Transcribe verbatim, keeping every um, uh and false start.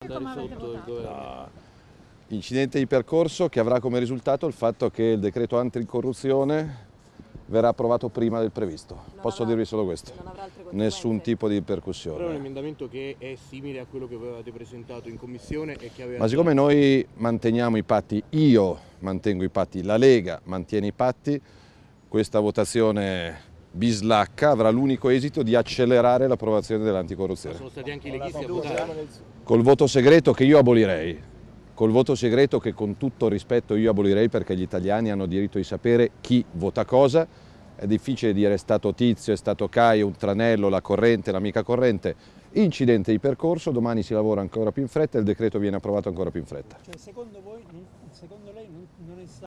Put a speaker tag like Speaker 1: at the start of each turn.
Speaker 1: andare sotto il governo.
Speaker 2: No. Incidente di percorso che avrà come risultato il fatto che il decreto anticorruzione verrà approvato prima del previsto.
Speaker 3: Non
Speaker 2: Posso
Speaker 3: avrà,
Speaker 2: dirvi solo questo.
Speaker 3: Non avrà altre conseguenze.
Speaker 2: Nessun tipo di
Speaker 1: Però è un
Speaker 2: ripercussione.
Speaker 1: emendamento che è simile a quello che avevate presentato in commissione e che aveva...
Speaker 2: Ma siccome noi manteniamo i patti, io mantengo i patti, la Lega mantiene i patti, questa votazione bislacca avrà l'unico esito di accelerare l'approvazione dell'anticorruzione.
Speaker 1: Sono stati anche i leghisti a votare.
Speaker 2: Col voto segreto che io abolirei, col voto segreto che con tutto rispetto io abolirei perché gli italiani hanno diritto di sapere chi vota cosa, è difficile dire è stato Tizio, è stato Caio, un tranello, la corrente, l'amica corrente, incidente di percorso, domani si lavora ancora più in fretta e il decreto viene approvato ancora più in fretta.
Speaker 4: Cioè, secondo voi, secondo lei non è stato